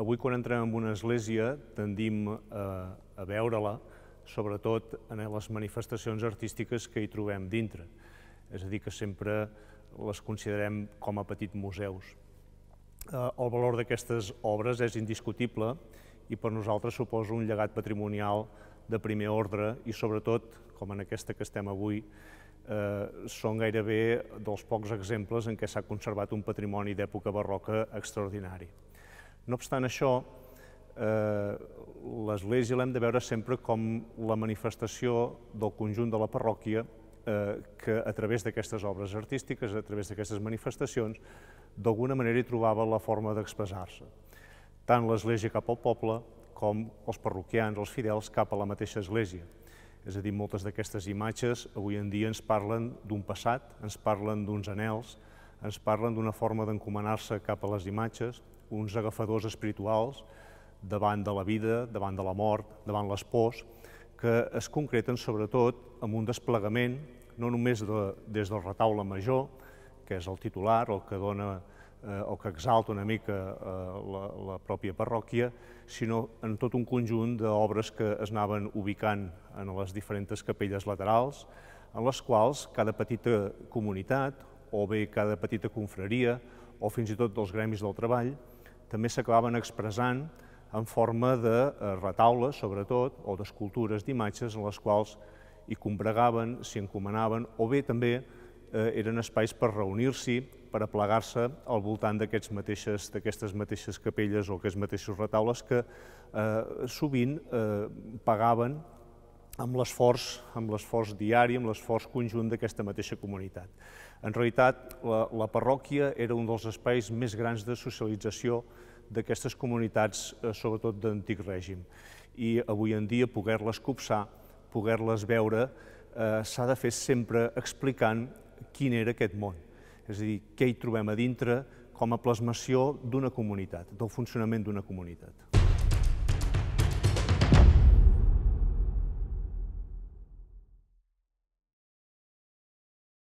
Avui, quan entrem en una església, tendim a veure-la, sobretot en les manifestacions artístiques que hi trobem dintre. És a dir, que sempre les considerem com a petits museus. El valor d'aquestes obres és indiscutible i per nosaltres suposa un llegat patrimonial de primer ordre i, sobretot, com en aquesta que estem avui, són gairebé dels pocs exemples en què s'ha conservat un patrimoni d'època barroca extraordinari. No obstant això, l'església l'hem de veure sempre com la manifestació del conjunt de la parròquia que a través d'aquestes obres artístiques, a través d'aquestes manifestacions, d'alguna manera hi trobava la forma d'expressar-se. Tant l'església cap al poble com els parroquians, els fidels, cap a la mateixa església. És a dir, moltes d'aquestes imatges avui en dia ens parlen d'un passat, ens parlen d'uns anhels, ens parlen d'una forma d'encomanar-se cap a les imatges, uns agafadors espirituals davant de la vida, davant de la mort, davant les pors, que es concreten sobretot amb un desplegament, no només des del retaule major, que és el titular, el que dona o que exalta una mica la pròpia parròquia, sinó en tot un conjunt d'obres que es anaven ubicant en les diferents capelles laterals, en les quals cada petita comunitat, o bé cada petita confraria, o fins i tot dels gremis del treball, també s'acabaven expressant en forma de retaules, sobretot, o d'escultures d'imatges en les quals hi combregaven, s'hi encomanaven, o bé també eren espais per reunir-s'hi, per aplegar-se al voltant d'aquestes mateixes capelles o aquests mateixos retaules que sovint pagaven amb l'esforç diari, amb l'esforç conjunt d'aquesta mateixa comunitat. En realitat, la parròquia era un dels espais més grans de socialització d'aquestes comunitats, sobretot d'antic règim. I avui en dia poder-les copsar, poder-les veure, s'ha de fer sempre explicant quin era aquest món. És a dir, què hi trobem a dintre com a plasmació d'una comunitat, del funcionament d'una comunitat.